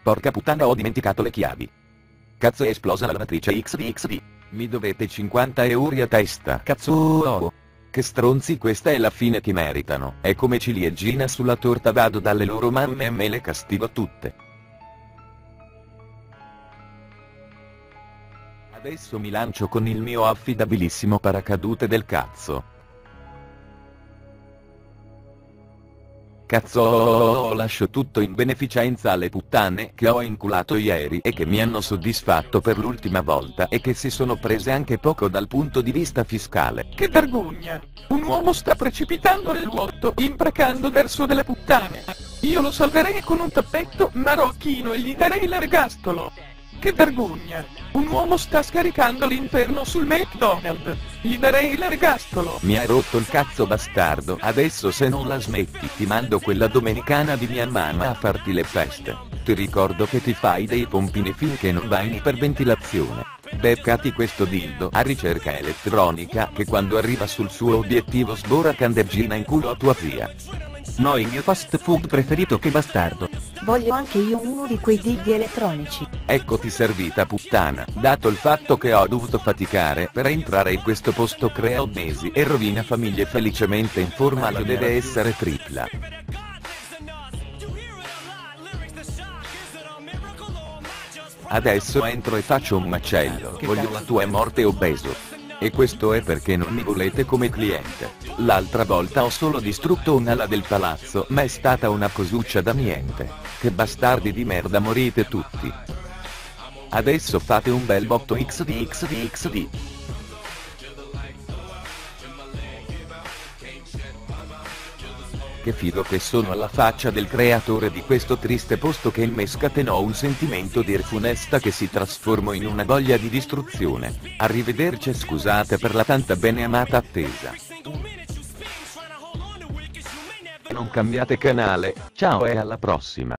Porca puttana, ho dimenticato le chiavi. Cazzo, è esplosa la lavatrice XD. Mi dovete 50 euro a testa. Cazzo. Che stronzi, questa è la fine che meritano. È come ciliegina sulla torta, vado dalle loro mamme e me le castigo tutte. Adesso mi lancio con il mio affidabilissimo paracadute del cazzo. Cazzo, lascio tutto in beneficenza alle puttane che ho inculato ieri e che mi hanno soddisfatto per l'ultima volta e che si sono prese anche poco dal punto di vista fiscale. Che vergogna! Un uomo sta precipitando nel vuoto, imprecando verso delle puttane. Io lo salverei con un tappeto marocchino e gli darei l'ergastolo. Che vergogna! Un uomo sta scaricando l'inferno sul McDonald's. Gli darei l'ergastolo. Mi hai rotto il cazzo, bastardo. Adesso se non la smetti ti mando quella domenicana di mia mamma a farti le feste. Ti ricordo che ti fai dei pompini finché non vai in iperventilazione. Beccati questo dildo a ricerca elettronica che quando arriva sul suo obiettivo sbora candeggina in culo a tua zia. No, il mio fast food preferito, che bastardo. Voglio anche io uno di quei dighi elettronici. Eccoti servita, puttana. Dato il fatto che ho dovuto faticare per entrare in questo posto, crea mesi e rovina famiglie, felicemente in forma deve essere tripla. Adesso entro e faccio un macello. Voglio la tua morte, obeso. E questo è perché non mi volete come cliente. L'altra volta ho solo distrutto un'ala del palazzo, ma è stata una cosuccia da niente. Che bastardi di merda, morite tutti. Adesso fate un bel botto XD. Che figo che sono alla faccia del creatore di questo triste posto che in me scatenò un sentimento di funesta che si trasformò in una voglia di distruzione. Arrivederci e scusate per la tanta beneamata attesa. Non cambiate canale, ciao e alla prossima.